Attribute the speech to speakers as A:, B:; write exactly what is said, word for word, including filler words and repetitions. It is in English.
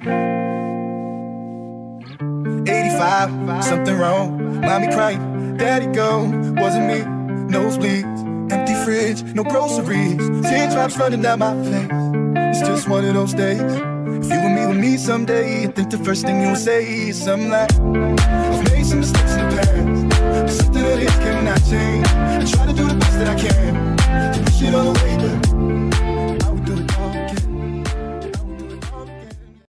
A: eighty-five, something wrong. Mommy crying, daddy gone. Wasn't me, nosebleeds, empty fridge, no groceries. Teardrops running down my face. It's just one of those days. If you and me with me someday, I think the first thing you'll say is something like, I've made some mistakes in the past, but something that is cannot change. I try to do the best that I can to push it all away, but